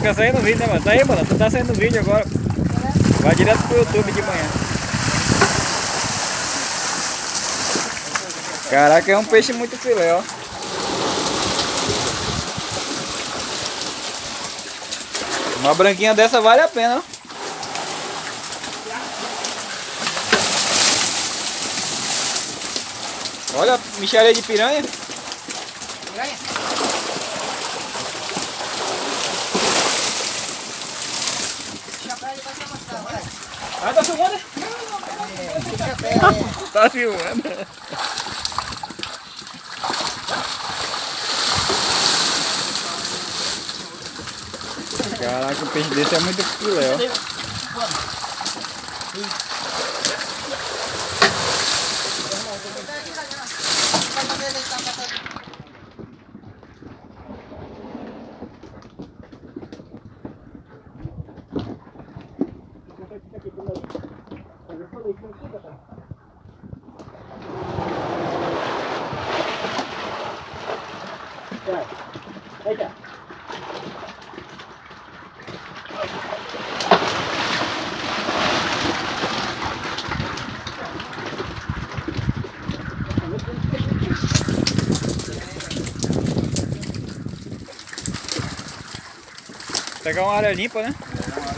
fica saindo vídeo, né, mano? Tá aí, mano, tu tá saindo vídeo agora. Vai direto pro YouTube de manhã. Caraca, é um peixe muito filé, ó. Uma branquinha dessa vale a pena, ó. Olha a mixaria de piranha. Piranha? Deixa pra ele pra mostrar, vai. Ah, tá filmando? Tá filmando. Caraca, o peixe desse é muito filé, ó. Pegar uma área limpa, né?